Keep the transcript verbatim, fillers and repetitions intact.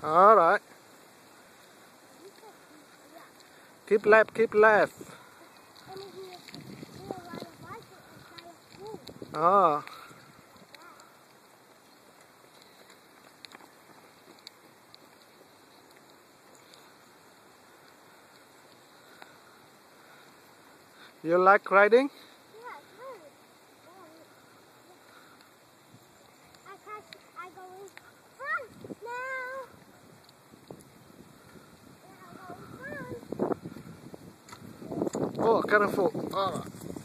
All right. Keep left, keep left. Oh. You like riding? Yeah, good. I catch, I go in front now. Yeah, I go in front. Oh, careful. Oh.